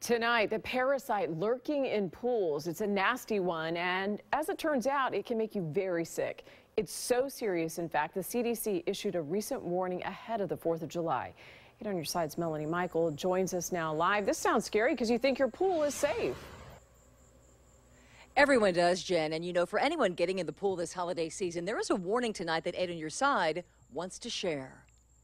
Tonight, the parasite lurking in pools. It's a nasty one, and as it turns out, it can make you very sick. It's so serious, in fact, the CDC issued a recent warning ahead of the 4th of July. 8 on Your Side's Melanie Michael joins us now live. This sounds scary because you think your pool is safe. Everyone does, Jen, and you know, for anyone getting in the pool this holiday season, there is a warning tonight that 8 on Your Side wants to share.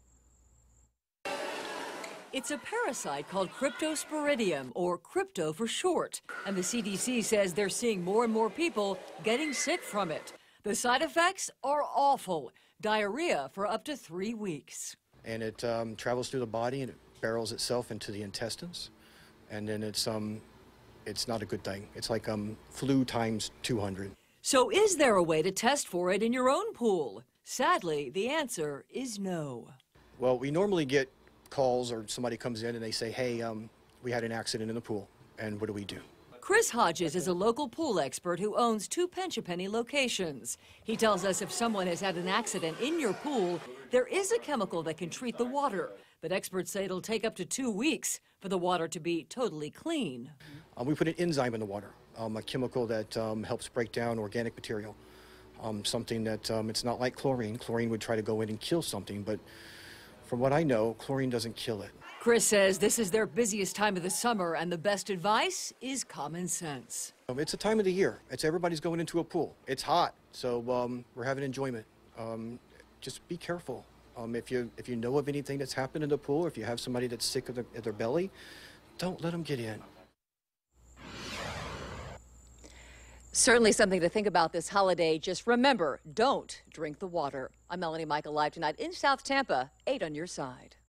It's a parasite called Cryptosporidium, or crypto for short, and the CDC says they're seeing more and more people getting sick from it. The side effects are awful. Diarrhea for up to 3 weeks. And it travels through the body and it barrels itself into the intestines, and then it's not a good thing. It's like flu times 200. So is there a way to test for it in your own pool? Sadly, the answer is no. Well, we normally get calls or somebody comes in and they say, hey, we had an accident in the pool, and what do we do? Chris Hodges is a local pool expert who owns 2 Pennsylvania locations. He tells us if someone has had an accident in your pool, there is a chemical that can treat the water, but experts say it'll take up to 2 weeks for the water to be totally clean. We put an enzyme in the water, a chemical that helps break down organic material, something that it's not like chlorine. Chlorine would try to go in and kill something, but from what I know, chlorine doesn't kill it. Chris says this is their busiest time of the summer, and the best advice is common sense. It's a time of the year. Everybody's going into a pool. It's hot, so we're having enjoyment. Just be careful. If you know of anything that's happened in the pool, or if you have somebody that's sick of their belly, don't let them get in. Certainly something to think about this holiday. Just remember, don't drink the water. I'm Melanie Michael, live tonight in South Tampa, 8 on Your Side.